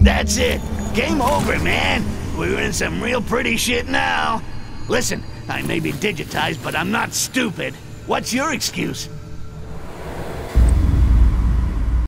That's it. Game over, man. We're in some real pretty shit now. Listen, I may be digitized, but I'm not stupid. What's your excuse?